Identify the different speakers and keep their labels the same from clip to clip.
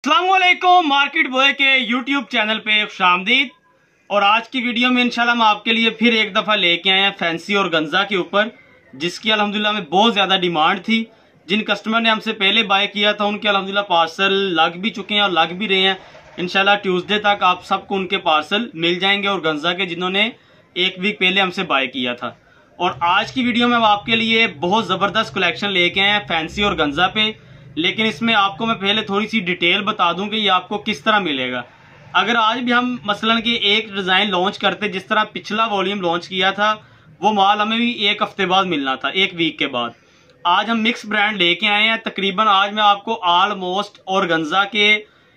Speaker 1: अस्सलामुअलैकुम market boy के YouTube channel पे खुशामदीद। और आज की वीडियो में इंशाल्लाह हम आपके लिए फिर एक दफ़ा लेके आए हैं फैंसी और गंजा के ऊपर, जिसकी अल्हम्दुलिल्लाह में बहुत ज़्यादा डिमांड थी। जिन कस्टमर ने हमसे पहले बाय किया था उनके अल्हम्दुलिल्लाह पार्सल लग भी चुके हैं और लग भी रहे हैं। इंशाल्लाह ट्यूसडे तक आप सबको उनके पार्सल मिल जाएंगे और गंजा के जिन्होंने एक वीक पहले हमसे बाय किया था। और आज की वीडियो में हम आपके लिए बहुत ज़बरदस्त कलेक्शन लेके आए हैं फैंसी और गंजा पे, लेकिन इसमें आपको मैं पहले थोड़ी सी डिटेल बता दूं कि ये आपको किस तरह मिलेगा। अगर आज भी हम मसलन कि एक डिज़ाइन लॉन्च करते, जिस तरह पिछला वॉल्यूम लॉन्च किया था, वो माल हमें भी एक हफ्ते बाद मिलना था, एक वीक के बाद। आज हम मिक्स ब्रांड लेके आए हैं। तकरीबन आज मैं आपको ऑलमोस्ट और गंजा के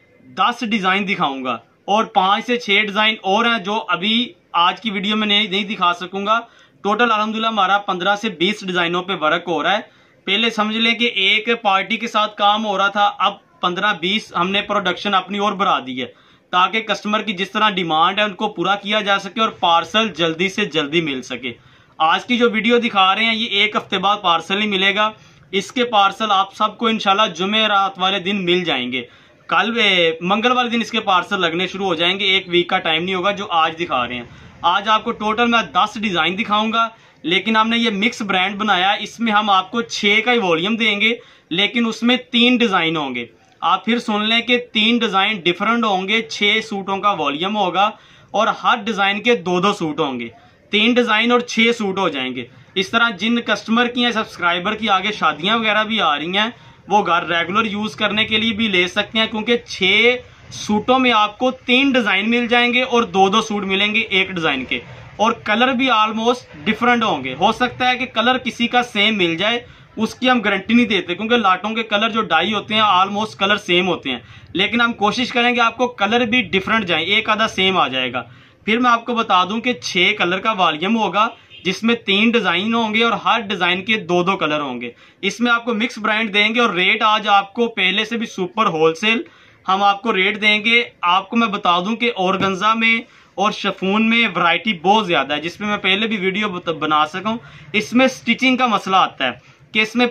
Speaker 1: 10 डिज़ाइन दिखाऊंगा और 5 से 6 डिज़ाइन और हैं जो अभी आज की वीडियो में नहीं दिखा सकूंगा। टोटल अल्हम्दुलिल्लाह हमारा 15 से 20 डिज़ाइनों पे वर्क हो रहा है। पहले समझ लें कि एक पार्टी के साथ काम हो रहा था, अब 15-20 हमने प्रोडक्शन अपनी ओर बढ़ा दी है ताकि कस्टमर की जिस तरह डिमांड है उनको पूरा किया जा सके और पार्सल जल्दी से जल्दी मिल सके। आज की जो वीडियो दिखा रहे हैं ये एक हफ्ते बाद पार्सल ही मिलेगा। इसके पार्सल आप सबको इंशाल्लाह जुमे रात वाले दिन मिल जाएंगे। कल मंगल वाले दिन इसके पार्सल लगने शुरू हो जाएंगे। एक वीक का टाइम नहीं होगा जो आज दिखा रहे हैं। आज आपको टोटल मैं 10 डिज़ाइन दिखाऊंगा, लेकिन हमने ये मिक्स ब्रांड बनाया। इसमें हम आपको 6 का ही वॉल्यूम देंगे, लेकिन उसमें 3 डिज़ाइन होंगे। आप फिर सुन लें कि 3 डिज़ाइन डिफरेंट होंगे। 6 सूटों का वॉल्यूम होगा और हर डिज़ाइन के 2-2 सूट होंगे। 3 डिज़ाइन और 6 सूट हो जाएंगे। इस तरह जिन कस्टमर की या सब्सक्राइबर की आगे शादियां वगैरह भी आ रही हैं, वो घर रेगुलर यूज़ करने के लिए भी ले सकते हैं, क्योंकि 6 सूटों में आपको 3 डिज़ाइन मिल जाएंगे और 2-2 सूट मिलेंगे एक डिज़ाइन के। और कलर भी ऑलमोस्ट डिफरेंट होंगे। हो सकता है कि कलर किसी का सेम मिल जाए, उसकी हम गारंटी नहीं देते, क्योंकि लाटों के कलर जो डाई होते हैं ऑलमोस्ट कलर सेम होते हैं, लेकिन हम कोशिश करेंगे आपको कलर भी डिफरेंट जाए, एक आधा सेम आ जाएगा। फिर मैं आपको बता दूं कि 6 कलर का वॉल्यूम होगा, जिसमें 3 डिज़ाइन होंगे और हर डिज़ाइन के 2-2 कलर होंगे। इसमें आपको मिक्स ब्रांड देंगे और रेट आज आपको पहले से भी सुपर होलसेल हम आपको रेट देंगे। आपको मैं बता दूं कि ऑर्गेन्जा में और शिफॉन में वैरायटी बहुत ज़्यादा है, जिसमें मैं पहले भी वीडियो बना सकूं। इसमें स्टिचिंग का मसला आता है कि इसमें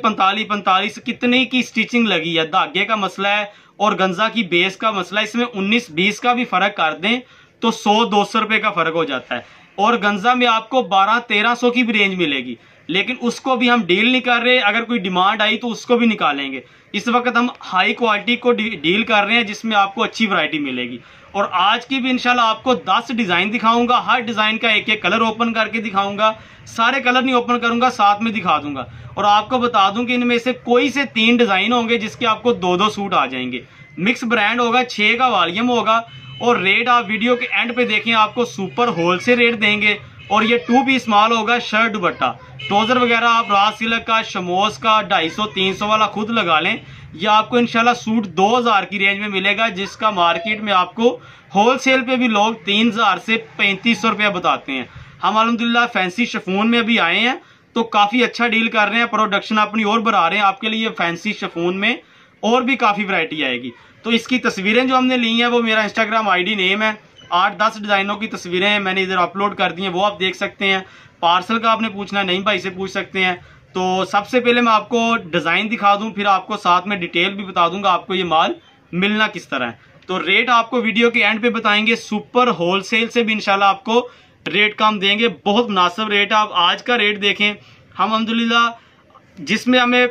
Speaker 1: 45 कितने की स्टिचिंग लगी है, धागे का मसला है और गंजा की बेस का मसला है। इसमें 19-20 का भी फ़र्क कर दें तो 100-200 रुपये का फ़र्क हो जाता है। और गंजा में आपको 1200-1300 की भी रेंज मिलेगी, लेकिन उसको भी हम डील नहीं कर रहे। अगर कोई डिमांड आई तो उसको भी निकालेंगे। इस वक्त हम हाई क्वालिटी को डील कर रहे हैं, जिसमें आपको अच्छी वैरायटी मिलेगी। और आज की भी इंशाल्लाह आपको 10 डिज़ाइन दिखाऊंगा। हर डिज़ाइन का एक एक कलर ओपन करके दिखाऊंगा। सारे कलर नहीं ओपन करूंगा, साथ में दिखा दूंगा। और आपको बता दूं कि इनमें से कोई से 3 डिज़ाइन होंगे जिसके आपको 2-2 सूट आ जाएंगे। मिक्स ब्रांड होगा, 6 का वॉल्यूम होगा और रेट आप वीडियो के एंड पे देखें, आपको सुपर होलसेल रेट देंगे। और ये 2 पीस माल होगा, शर्ट दुपट्टा ट्राउजर वगैरह आप राज सिल्क का, शमोस का 250-300 वाला खुद लगा लें। ये आपको इंशाल्लाह सूट 2000 की रेंज में मिलेगा, जिसका मार्केट में आपको होलसेल पे भी लोग 3000 से 3500 रुपया बताते हैं। हम अल्हम्दुलिल्लाह फैंसी शिफॉन में भी आए हैं तो काफ़ी अच्छा डील कर रहे हैं। प्रोडक्शन अपनी ओर बढ़ा रहे हैं। आपके लिए फैंसी शिफॉन में और भी काफ़ी वैरायटी आएगी। तो इसकी तस्वीरें जो हमने ली हैं वो मेरा इंस्टाग्राम ID नेम है। 8-10 डिज़ाइनों की तस्वीरें मैंने इधर अपलोड कर दी हैं, वो आप देख सकते हैं। पार्सल का आपने पूछना है, नहीं भाई से पूछ सकते हैं। तो सबसे पहले मैं आपको डिज़ाइन दिखा दूं, फिर आपको साथ में डिटेल भी बता दूंगा आपको ये माल मिलना किस तरह है। तो रेट आपको वीडियो के एंड पे बताएंगे। सुपर होलसेल से भी इंशाल्लाह आपको रेट कम देंगे, बहुत मुनासिब रेट। आप आज का रेट देखें, हम अल्हम्दुलिल्लाह जिसमें हमें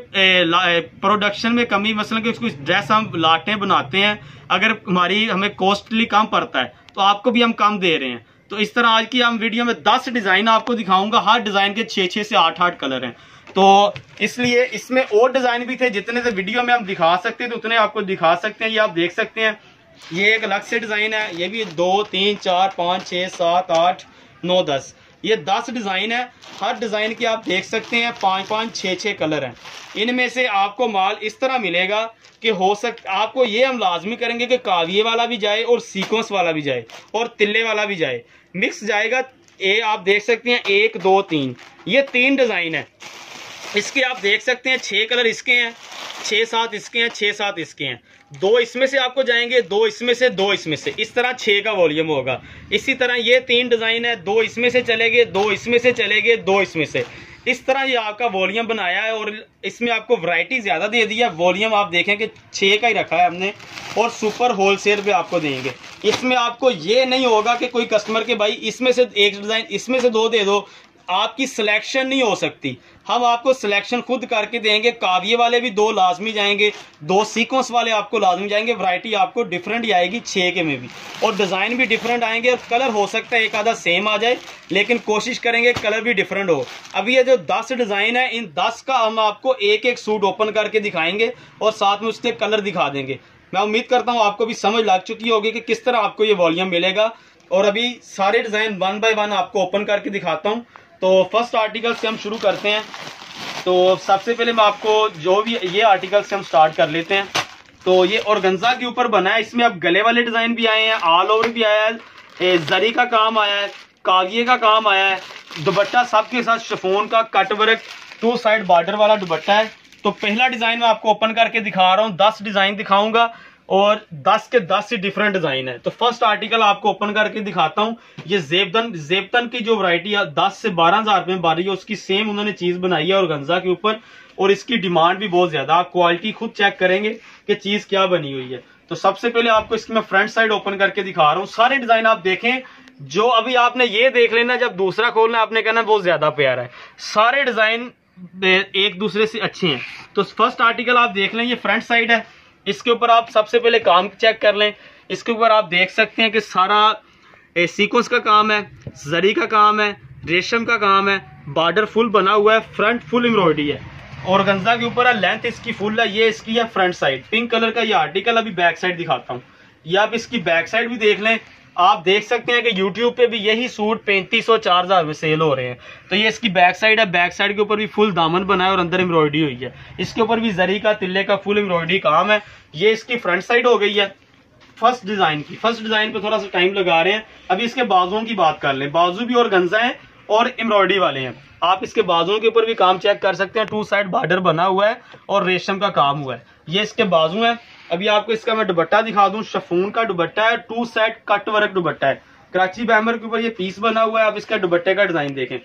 Speaker 1: प्रोडक्शन में कमी, मसलन कि उसको ड्रेस हम लाटें बनाते हैं, अगर हमें कॉस्टली कम पड़ता है तो आपको भी हम कम दे रहे हैं। तो इस तरह आज की हम वीडियो में 10 डिज़ाइन आपको दिखाऊंगा। हर डिज़ाइन के 6 से 8 कलर हैं, तो इसलिए इसमें और डिज़ाइन भी थे। जितने से वीडियो में हम दिखा सकते हैं तो उतने आपको दिखा सकते हैं। ये आप देख सकते हैं, ये एक अलग से डिज़ाइन है। ये भी 2, 3, 4, 5, 6, 7, 8, 9, 10, ये 10 डिज़ाइन है। हर डिज़ाइन के आप देख सकते हैं 5-5, 6-6 कलर हैं। इनमें से आपको माल इस तरह मिलेगा कि हो सकता आपको ये हम लाजमी करेंगे कि काविये वाला भी जाए और सीक्वेंस वाला भी जाए और तिल्ले वाला भी जाए, मिक्स जाएगा। ये आप देख सकते हैं 1, 2, 3, ये 3 डिज़ाइन है। इसके आप देख सकते हैं 6 कलर इसके हैं, 6-7 इसके हैं, 6-7 इसके हैं। 2 इसमें से आपको जाएंगे, 2 इसमें से, 2 इसमें से। इस तरह 6 का वॉल्यूम होगा। इसी तरह ये 3 डिज़ाइन है, 2 इसमें से चले गए, 2 इसमें से चले गए, 2 इसमें से। इस तरह ये आपका वॉल्यूम बनाया है और इसमें आपको वैरायटी ज़्यादा दे दी है। वॉल्यूम आप देखें कि 6 का ही रखा है हमने और सुपर होलसेल पे आपको देंगे। इसमें आपको ये नहीं होगा कि कोई कस्टमर के भाई इसमें से एक डिज़ाइन, इसमें से 2 दे दो, आपकी सिलेक्शन नहीं हो सकती। हम आपको सिलेक्शन खुद करके देंगे। काविये वाले भी 2 लाजमी जाएंगे, 2 सीक्वेंस वाले आपको लाजमी जाएंगे। वैरायटी आपको डिफरेंट ही आएगी 6 के में भी, और डिज़ाइन भी डिफरेंट आएंगे। और कलर हो सकता है एक आधा सेम आ जाए, लेकिन कोशिश करेंगे कलर भी डिफरेंट हो। अभी ये जो 10 डिज़ाइन है, इन 10 का हम आपको एक एक सूट ओपन करके दिखाएंगे और साथ में उसके कलर दिखा देंगे। मैं उम्मीद करता हूँ आपको भी समझ लग चुकी होगी कि किस तरह आपको ये वॉल्यूम मिलेगा। और अभी सारे डिज़ाइन 1 बाय 1 आपको ओपन करके दिखाता हूँ। तो फर्स्ट आर्टिकल से हम शुरू करते हैं। तो सबसे पहले मैं आपको जो भी ये आर्टिकल से हम स्टार्ट कर लेते हैं। तो ये ऑर्गेन्जा के ऊपर बना है। इसमें अब गले वाले डिज़ाइन भी आए हैं, ऑल ओवर भी आया है, जरी का काम आया है, कागिये का काम आया है, दुपट्टा सबके साथ शिफॉन का कट वर्क 2 साइड बॉर्डर वाला दुपट्टा है। तो पहला डिज़ाइन मैं आपको ओपन करके दिखा रहा हूँ। 10 डिज़ाइन दिखाऊंगा और 10 के 10 ही डिफरेंट डिज़ाइन है। तो फर्स्ट आर्टिकल आपको ओपन करके दिखाता हूँ। ये जेबतन की जो वैरायटी है 10 से 12,000 रुपये में बारी है, उसकी सेम उन्होंने चीज़ बनाई है ऑर्गेन्जा के ऊपर, और इसकी डिमांड भी बहुत ज़्यादा। आप क्वालिटी खुद चेक करेंगे कि चीज़ क्या बनी हुई है। तो सबसे पहले आपको इसकी मैं फ्रंट साइड ओपन करके दिखा रहा हूँ। सारे डिज़ाइन आप देखें, जो अभी आपने ये देख लेना, जब दूसरा खोलना आपने कहना बहुत ज़्यादा प्यारा है। सारे डिज़ाइन एक दूसरे से अच्छे हैं। तो फर्स्ट आर्टिकल आप देख लें, ये फ्रंट साइड है। इसके ऊपर आप सबसे पहले काम चेक कर लें। इसके ऊपर आप देख सकते हैं कि सारा सीक्वेंस का काम है, जरी का काम है, रेशम का काम है, बॉर्डर फुल बना हुआ है, फ्रंट फुल एम्ब्रॉयडरी है। ऑर्गेन्जा के ऊपर है, लेंथ इसकी फुल है। ये इसकी है फ्रंट साइड, पिंक कलर का ये आर्टिकल। अभी बैक साइड दिखाता हूँ। ये आप इसकी बैक साइड भी देख लें। आप देख सकते हैं कि YouTube पे भी यही सूट 3500-4000 में सेल हो रहे हैं। तो ये इसकी बैक साइड है। बैक साइड के ऊपर भी फुल दामन बना है और अंदर एम्ब्रॉयडरी हुई है। इसके ऊपर भी जरी का तिल्ले का फुल एम्ब्रॉयडरी काम है। ये इसकी फ्रंट साइड हो गई है फर्स्ट डिजाइन की। फर्स्ट डिजाइन पे थोड़ा सा टाइम लगा रहे हैं। अभी इसके बाजुओं की बात कर लें। बाजू भी ऑर्गेन्जा है और एम्ब्रॉयडरी वाले हैं। आप इसके बाजुओं के ऊपर भी काम चेक कर सकते हैं। 2 साइड बॉर्डर बना हुआ है और रेशम का काम हुआ है। ये इसके बाजू है। अभी आपको इसका मैं दुपट्टा दिखा दूं। शिफॉन का दुपट्टा है, 2 साइड कट वर्क दुपट्टा है। कराची बैम्बर के ऊपर ये पीस बना हुआ है। आप इसका दुपट्टे का डिजाइन देखें,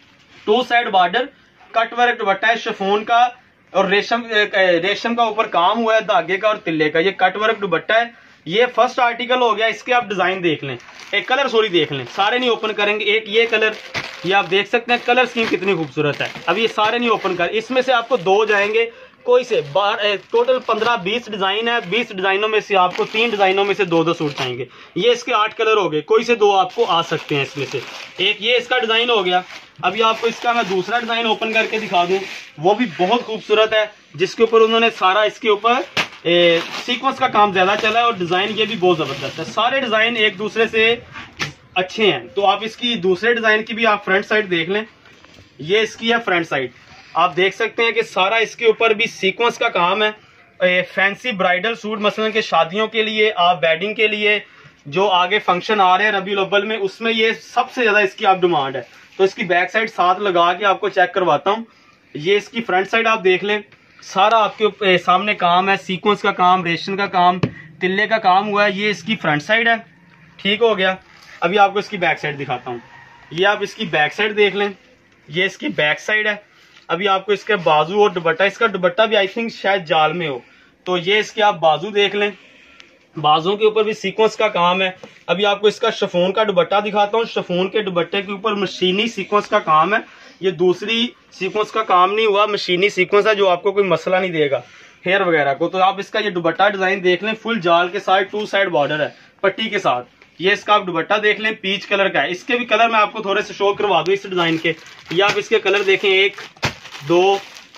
Speaker 1: 2 side border cut work dupatta है शिफॉन का, और रेशम का ऊपर काम हुआ है धागे का और तिल्ले का। ये कट वर्क दुपट्टा है। ये फर्स्ट आर्टिकल हो गया। इसके आप डिजाइन देख लें, एक कलर सॉरी देख लें। सारे नहीं ओपन करेंगे। एक ये कलर, ये आप देख सकते हैं कलर स्कीम कितनी खूबसूरत है। अब ये सारे नहीं ओपन कर, इसमें से आपको 2 जाएंगे कोई से। टोटल 15-20 डिजाइन है। 20 डिजाइनों में से आपको 3 डिजाइनों में से 2-2 सूट चाहिए। ये इसके 8 कलर हो गए, कोई से 2 आपको आ सकते हैं इसमें से। एक ये इसका डिजाइन हो गया। अभी आपको इसका मैं दूसरा डिजाइन ओपन करके दिखा दूं। वो भी बहुत खूबसूरत है, जिसके ऊपर उन्होंने सारा इसके ऊपर सीक्वेंस का काम ज्यादा चला है और डिजाइन ये भी बहुत जबरदस्त है। सारे डिजाइन एक दूसरे से अच्छे हैं। तो आप इसकी दूसरे डिजाइन की भी आप फ्रंट साइड देख लें। ये इसकी है फ्रंट साइड। आप देख सकते हैं कि सारा इसके ऊपर भी सीक्वेंस का काम है। फैंसी ब्राइडल सूट, मसलन के शादियों के लिए, आप वेडिंग के लिए, जो आगे फंक्शन आ रहे हैं रबीउल अव्वल में, उसमें ये सबसे ज्यादा इसकी आप डिमांड है। तो इसकी बैक साइड साथ लगा के आपको चेक करवाता हूँ। ये इसकी फ्रंट साइड आप देख लें। सारा आपके सामने काम है, सीक्वेंस का काम, रेशम का काम, तिल्ले का काम हुआ है। ये इसकी फ्रंट साइड है। ठीक हो गया। अभी आपको इसकी बैक साइड दिखाता हूँ। ये आप इसकी बैक साइड देख लें। ये इसकी बैक साइड है। अभी आपको इसके बाजू और दुपट्टा, इसका दुपट्टा भी आई थिंक शायद जाल में हो। तो ये इसके आप बाजू देख लें। बाजुओं के ऊपर भी सीक्वेंस का काम है। अभी आपको इसका शिफॉन का दुपट्टा दिखाता हूँ। शिफॉन के दुपट्टे के ऊपर मशीनी सीक्वेंस का काम है। ये दूसरी सीक्वेंस का काम नहीं हुआ, मशीनी सीक्वेंस है, जो आपको कोई मसला नहीं देगा हेयर वगैरह को। तो आप इसका ये दुपट्टा डिजाइन देख लें। फुल जाल के साथ 2 साइड बॉर्डर है पट्टी के साथ। ये इसका आप दुपट्टा देख लें, पीच कलर का है। इसके भी कलर मैं आपको थोड़े से शो करवा दूं इस डिजाइन के। ये आप इसके कलर देखें, 1 2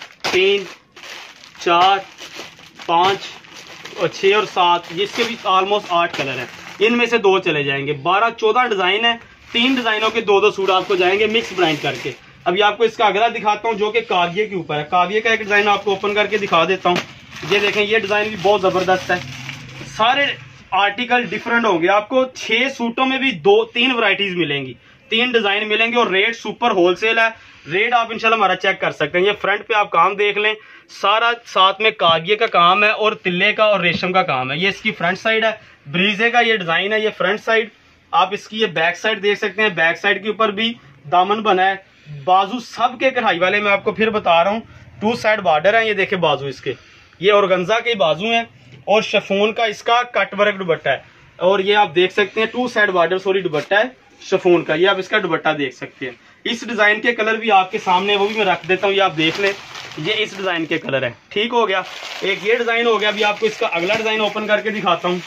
Speaker 1: 3 4 5 और 6 और 7। इसके भी ऑलमोस्ट 8 कलर हैं। इनमें से 2 चले जाएंगे। 12-14 डिजाइन है। 3 डिजाइनों के 2-2 सूट आपको जाएंगे मिक्स ब्रांड करके। अभी आपको इसका अगला दिखाता हूँ, जो कि काविये के ऊपर है। काविये का एक डिजाइन आपको ओपन करके दिखा देता हूँ। ये देखें, ये डिजाइन भी बहुत जबरदस्त है। सारे आर्टिकल डिफरेंट होंगे। आपको 6 सूटों में भी 2-3 वैरायटीज मिलेंगी, 3 डिजाइन मिलेंगे, और रेट सुपर होलसेल है। रेट आप इंशाल्लाह हमारा चेक कर सकते हैं। ये फ्रंट पे आप काम देख लें। सारा साथ में कागिये का काम है और तिल्ले का और रेशम का काम है। ये इसकी फ्रंट साइड है। ब्रीजे का ये डिजाइन है। ये फ्रंट साइड। आप इसकी ये बैक साइड देख सकते हैं। बैक साइड के ऊपर भी दामन बना है। बाजू सब के कढ़ाई वाले, मैं आपको फिर बता रहा हूँ। 2 साइड बॉर्डर है, ये देखे बाजू इसके, ये ऑर्गेन्जा के बाजू हैं और शिफॉन का इसका कट वर्क दुपट्टा है। और ये आप देख सकते हैं 2 साइड बॉर्डर सॉरी दुपट्टा है शिफॉन का, ये आप इसका दुपट्टा देख सकते हैं। इस डिजाइन के कलर भी आपके सामने, वो भी मैं रख देता हूँ, ये आप देख लें। ये इस डिजाइन के कलर है, ठीक हो गया। एक ये डिजाइन हो गया। अभी आपको इसका अगला डिजाइन ओपन करके दिखाता हूँ,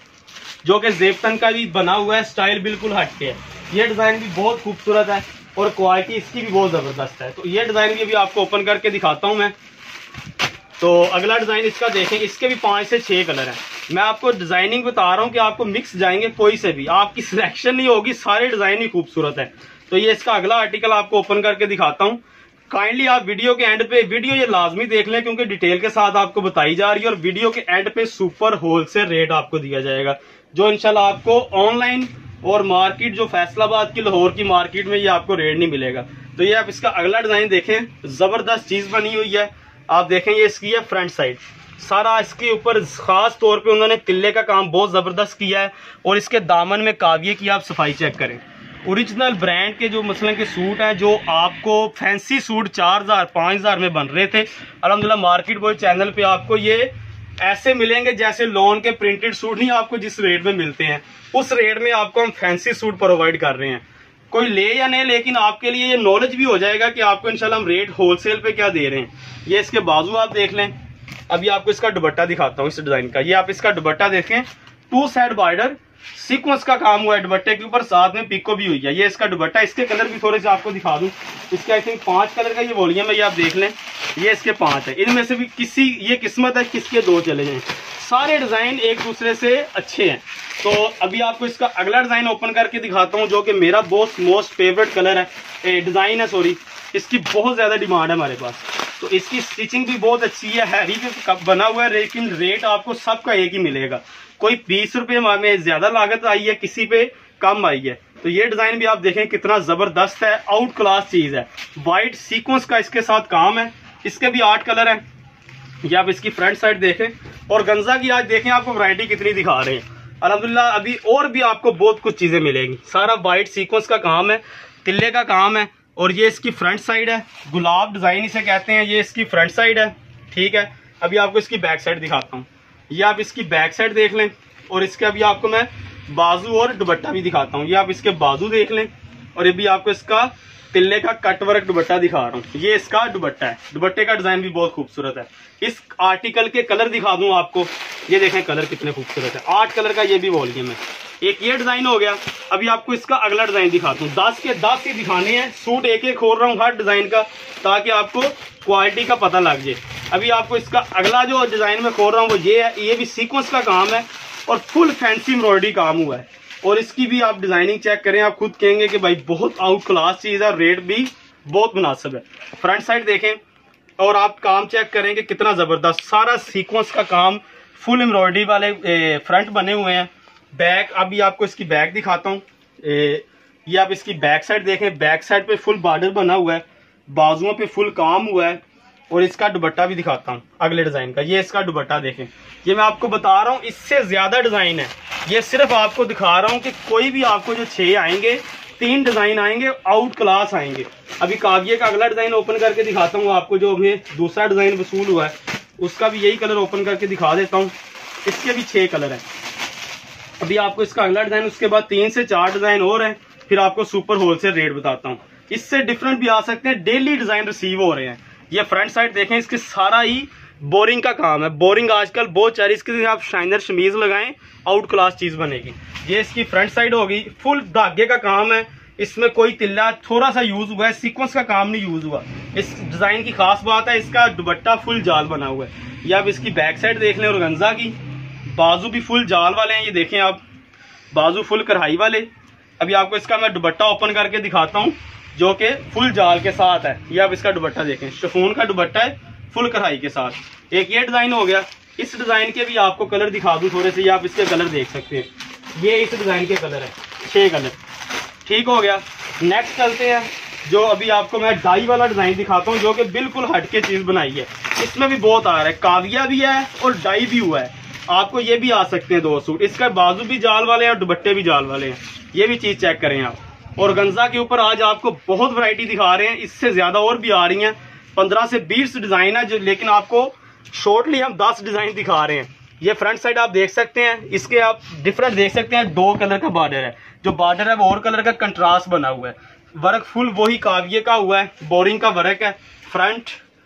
Speaker 1: जो कि जेबतन का भी बना हुआ है, स्टाइल बिल्कुल हटके है। ये डिजाइन भी बहुत खूबसूरत है और क्वालिटी इसकी भी बहुत जबरदस्त है। तो ये डिजाइन भी अभी आपको ओपन करके दिखाता हूँ मैं। तो अगला डिजाइन इसका देखें, इसके भी 5 से 6 कलर हैं। मैं आपको डिजाइनिंग बता रहा हूँ कि आपको मिक्स जाएंगे कोई से भी, आपकी सिलेक्शन नहीं होगी, सारे डिजाइन ही खूबसूरत है। तो ये इसका अगला आर्टिकल आपको ओपन करके दिखाता हूँ। काइंडली आप वीडियो के एंड पे वीडियो ये लाजमी देख लें, क्योंकि डिटेल के साथ आपको बताई जा रही है और वीडियो के एंड पे सुपर होलसेल रेट आपको दिया जाएगा, जो इंशाल्लाह आपको ऑनलाइन और मार्केट जो फैसलाबाद की लाहौर की मार्केट में ये आपको रेट नहीं मिलेगा। तो ये आप इसका अगला डिजाइन देखें, जबरदस्त चीज बनी हुई है। आप देखें ये इसकी है फ्रंट साइड, सारा इसके ऊपर खास तौर पे उन्होंने तिल्ले का काम बहुत जबरदस्त किया है और इसके दामन में काविये की आप सफाई चेक करें। ओरिजिनल ब्रांड के जो मसलन के सूट हैं, जो आपको फैंसी सूट 4000 5000 में बन रहे थे, अल्हम्दुलिल्लाह मार्केट बॉय चैनल पे आपको ये ऐसे मिलेंगे जैसे लॉन के प्रिंटेड सूट नहीं आपको जिस रेट में मिलते हैं, उस रेट में आपको हम फैंसी सूट प्रोवाइड कर रहे हैं। कोई ले या नहीं, लेकिन आपके लिए ये नॉलेज भी हो जाएगा कि आपको इंशाल्लाह हम रेट होलसेल पे क्या दे रहे हैं। ये इसके बाजू आप देख लें। अभी आपको इसका दुपट्टा दिखाता हूँ इस डिजाइन का। ये आप इसका दुपट्टा देखें, 2 साइड बॉर्डर सीक्वेंस का काम हुआ है दुपट्टे के ऊपर, साथ में पिको भी हुई है। ये इसका दुपट्टा, इसके कलर भी थोड़े से आपको दिखा दूं। इसके आई थिंक 5 कलर का ये वॉल्यूम है, ये आप देख लें। ये इसके 5 है, इनमें से भी किसी ये किस्मत है किसके 2 चले जाएं। सारे डिजाइन एक दूसरे से अच्छे हैं। तो अभी आपको इसका अगला डिजाइन ओपन करके दिखाता हूँ, जो कि मेरा बहुत मोस्ट फेवरेट कलर है, डिजाइन है सॉरी। इसकी बहुत ज्यादा डिमांड है हमारे पास, तो इसकी स्टिचिंग भी बहुत अच्छी है, हैवी भी बना हुआ है, लेकिन रेट आपको सबका एक ही मिलेगा। कोई 20 रुपये में ज्यादा लागत आई है, किसी पे कम आई है। तो ये डिजाइन भी आप देखें कितना जबरदस्त है, आउट क्लास चीज है। व्हाइट सीक्वेंस का इसके साथ काम है, इसके भी 8 कलर हैं। ये आप इसकी फ्रंट साइड देखें और गंजा की आज देखें आपको वैरायटी कितनी दिखा रहे हैं। अल्हम्दुलिल्लाह अभी और भी आपको बहुत कुछ चीजें मिलेंगी। सारा व्हाइट सीक्वेंस का काम है, तिल्ले का काम है। और ये इसकी फ्रंट साइड है, गुलाब डिजाइन इसे कहते हैं। ये इसकी फ्रंट साइड है, ठीक है। अभी आपको इसकी बैक साइड दिखाता हूँ। ये आप इसकी बैक साइड देख लें और इसके अभी आपको मैं बाजू और दुपट्टा भी दिखाता हूँ। ये आप इसके बाजू देख लें और ये भी आपको इसका तिल्ले का कट वर्क दुपट्टा दिखा रहा हूँ। ये इसका दुपट्टा है, दुपट्टे का डिजाइन भी बहुत खूबसूरत है। इस आर्टिकल के कलर दिखा दूं आपको, ये देखें कलर कितने खूबसूरत है। 8 कलर का ये भी वॉल्यूम है। एक ये डिजाइन हो गया। अभी आपको इसका अगला डिजाइन दिखाता हूँ। 10 के 10 ही दिखाने हैं, सूट एक एक खोल रहा हूँ हर डिजाइन का, ताकि आपको क्वालिटी का पता लग जाए। अभी आपको इसका अगला जो डिजाइन में खोल रहा हूँ वो ये है। ये भी सीक्वेंस का काम है और फुल फैंसी एम्ब्रॉयडरी काम हुआ है। और इसकी भी आप डिजाइनिंग चेक करें, आप खुद कहेंगे कि भाई बहुत आउट क्लास चीज है, रेट भी बहुत मुनासिब है। फ्रंट साइड देखें और आप काम चेक करेंगे कितना जबरदस्त, सारा सीक्वेंस का काम, फुल एम्ब्रॉयडरी वाले फ्रंट बने हुए हैं। बैक, अभी आपको इसकी बैक दिखाता हूँ। ये आप इसकी बैक साइड देखें, बैक साइड पे फुल बॉर्डर बना हुआ है, बाजुओं पे फुल काम हुआ है। और इसका दुपट्टा भी दिखाता हूँ अगले डिजाइन का। ये इसका दुपट्टा देखें, ये मैं आपको बता रहा हूँ इससे ज्यादा डिजाइन है। ये सिर्फ आपको दिखा रहा हूँ कि कोई भी आपको जो 6 आएंगे, 3 डिजाइन आएंगे, आउट क्लास आएंगे। अभी काविये का अगला डिजाइन ओपन करके दिखाता हूँ आपको, जो हमें दूसरा डिजाइन वसूल हुआ है उसका भी यही कलर ओपन करके दिखा देता हूँ। इसके भी 6 कलर हैं। अभी आपको इसका अगला डिजाइन, उसके बाद 3 से 4 डिजाइन और हैं, फिर आपको सुपर होलसेल रेट बताता हूँ। इससे डिफरेंट भी आ सकते हैं, डेली डिजाइन रिसीव हो रहे हैं। ये फ्रंट साइड देखें, इसके सारा ही बोरिंग का काम है। बोरिंग आजकल बहुत चाह रही, इसके आप शाइनर शमीज लगाएं, आउट क्लास चीज बनेगी। ये इसकी फ्रंट साइड होगी, फुल धागे का काम है। इसमें कोई तिल्ला थोड़ा सा यूज हुआ है, सीक्वेंस का काम नहीं यूज हुआ। इस डिजाइन की खास बात है, इसका दुपट्टा फुल जाल बना हुआ है। ये आप इसकी बैक साइड देख लें, ऑर्गेन्जा की बाजू भी फुल जाल वाले हैं। ये देखें आप, बाजू फुल कढ़ाई वाले। अभी आपको इसका मैं दुपट्टा ओपन करके दिखाता हूँ, जो कि फुल जाल के साथ है। ये आप इसका दुपट्टा देखें, शिफॉन का दुपट्टा है फुल कढ़ाई के साथ। एक ये डिजाइन हो गया। इस डिजाइन के भी आपको कलर दिखा दूं थोड़े से, ये आप इसके कलर देख सकते हैं। ये इस डिजाइन के कलर है, 6 कलर, ठीक हो गया। नेक्स्ट चलते हैं, जो अभी आपको मैं डाई वाला डिजाइन दिखाता हूँ, जो कि बिल्कुल हटके चीज बनाई है। इसमें भी बहुत आ रहा है, काविया भी है और डाई भी हुआ है। आपको ये भी आ सकते हैं 2 सूट। इसका बाजू भी जाल वाले हैं और दुपट्टे भी जाल वाले हैं। ये भी चीज चेक करें आप, ऑर्गेन्जा के ऊपर आज आपको बहुत वैरायटी दिखा रहे हैं, इससे ज्यादा और भी आ रही हैं। 15 से 20 डिजाइन है जो, लेकिन आपको शॉर्टली हम 10 डिजाइन दिखा रहे हैं। ये फ्रंट साइड आप देख सकते हैं, इसके आप डिफरेंट देख सकते हैं। 2 कलर का बॉर्डर है, जो बॉर्डर है वो और कलर का कंट्रास्ट बना हुआ है। वर्क फुल वही काविये का हुआ है, बोरिंग का वर्क है। फ्रंट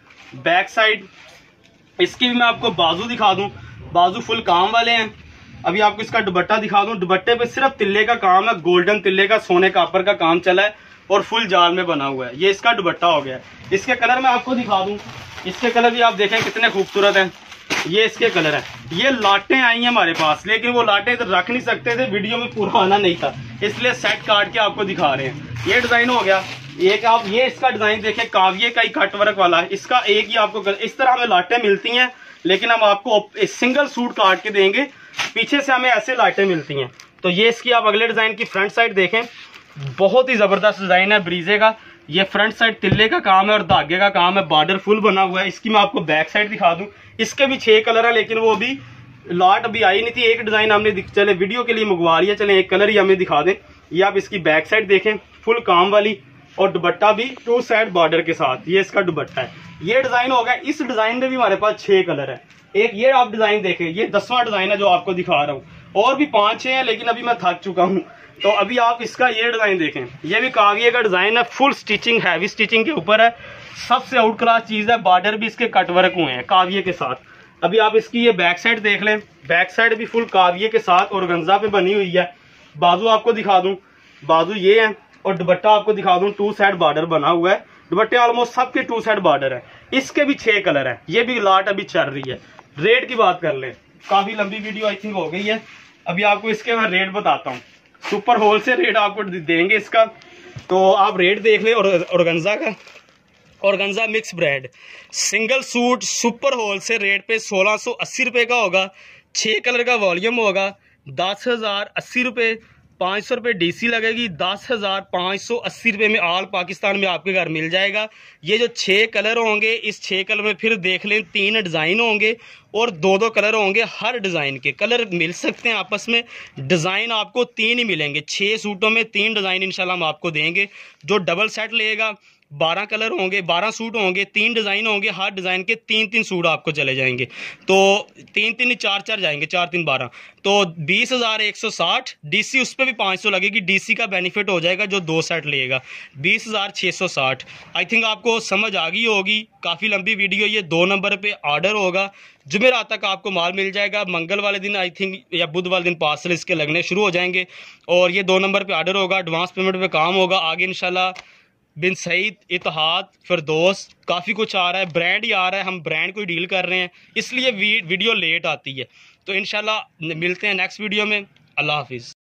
Speaker 1: बैक साइड इसकी भी मैं आपको बाजू दिखा दूं, बाजू फुल काम वाले हैं। अभी आपको इसका दुपट्टा दिखा दूं, दुपट्टे पे सिर्फ तिल्ले का काम है, गोल्डन तिल्ले का, सोने कापर का काम चला है और फुल जाल में बना हुआ है। ये इसका दुपट्टा हो गया है। इसके कलर मैं आपको दिखा दूं, इसके कलर भी आप देखें कितने खूबसूरत हैं। ये इसके कलर है। ये लाटें आई हैं हमारे पास, लेकिन वो लाटें इधर रख नहीं सकते थे, वीडियो में पूरा आना नहीं था, इसलिए सेट काट के आपको दिखा रहे हैं। ये डिजाइन हो गया एक। आप ये इसका डिजाइन देखें, काविये का ही कट वर्क वाला है। इसका एक ही आपको इस तरह हमें लाटें मिलती हैं, लेकिन हम आपको सिंगल सूट काट के देंगे, पीछे से हमें ऐसे लाटें मिलती हैं। तो ये इसकी आप अगले डिजाइन की फ्रंट साइड देखें, बहुत ही जबरदस्त डिजाइन है ब्रीजे का। ये फ्रंट साइड तिल्ले का काम है और धागे का काम है, बॉर्डर फुल बना हुआ है। इसकी मैं आपको बैक साइड दिखा दूं, इसके भी 6 कलर है, लेकिन वो अभी लाट अभी आई नहीं थी। एक डिजाइन हमने चले वीडियो के लिए मंगवा लिया, चले एक कलर ही हमें दिखा दें। ये आप इसकी बैक साइड देखें, फुल काम वाली, और दुपट्टा भी 2 साइड बॉर्डर के साथ। ये इसका दुपट्टा है। ये डिजाइन हो गया। इस डिजाइन में भी हमारे पास 6 कलर है। एक ये आप डिजाइन देखें, ये 10वां डिजाइन है जो आपको दिखा रहा हूँ। और भी 5-6 हैं, लेकिन अभी मैं थक चुका हूँ। तो अभी आप इसका ये डिजाइन देखें, ये भी काविये का डिजाइन है, फुल स्टिचिंग, हैवी स्टिचिंग के ऊपर है। सबसे आउट क्लास चीज है, बॉर्डर भी इसके कटवर्क हुए हैं काविये के साथ। अभी आप इसकी ये बैक साइड देख लें, बैक साइड भी फुल काविये के साथ ऑर्गेन्जा पे बनी हुई है। बाजू आपको दिखा दूं, बाजू ये है, और दुपट्टा आपको दिखा दूं, 2 साइड बॉर्डर बना हुआ है। दुपट्टे ऑलमोस्ट सबके 2 साइड बॉर्डर है। इसके भी 6 कलर है। ये भी लाट अभी चल रही है। रेट की बात कर ले, काफी लंबी वीडियो आई थिंक हो गई है। अभी आपको इसके मैं रेट बताता हूँ, सुपर होल से रेट आपको देंगे इसका, तो आप रेट देख ले। और ऑर्गेन्जा का, organza mix brand single suit super wholesale rate पे 1680 रुपये का होगा। 6 कलर का वॉल्यूम होगा, 10,080 रुपये। 500 रुपये DC लगेगी, 10,580 रुपये में ऑल पाकिस्तान में आपके घर मिल जाएगा। ये जो 6 कलर होंगे, इस 6 कलर में फिर देख लें 3 डिज़ाइन होंगे और 2-2 कलर होंगे। हर डिज़ाइन के कलर मिल सकते हैं आपस में, डिज़ाइन आपको 3 ही मिलेंगे। 6 सूटों में 3 डिज़ाइन इंशाल्लाह हम आपको देंगे। जो डबल सेट लेगा 12 कलर होंगे, 12 सूट होंगे, 3 डिज़ाइन होंगे। हर डिज़ाइन के 3-3 सूट आपको चले जाएंगे, तो 3-3 4-4 जाएंगे, 4-3 12, तो 20,160। DC उस पर भी 500 लगेगी, DC का बेनिफिट हो जाएगा जो 2 सेट लेगा, 20,660। आई थिंक आपको समझ आ गई होगी। काफ़ी लंबी वीडियो। ये 2 नंबर पे ऑर्डर होगा, जुमेरात तक आपको माल मिल जाएगा। मंगल वाले दिन आई थिंक या बुध वाले दिन पार्सल इसके लगने शुरू हो जाएंगे, और ये 2 नंबर पे ऑर्डर होगा। एडवांस पेमेंट पे काम होगा। आगे इंशाल्लाह बिन सईद, इत्तेहाद, फिरदौस, काफ़ी कुछ आ रहा है, ब्रांड ही आ रहा है। हम ब्रांड को डील कर रहे हैं, इसलिए वीडियो लेट आती है। तो इंशाल्लाह मिलते हैं नेक्स्ट वीडियो में। अल्लाह हाफिज़।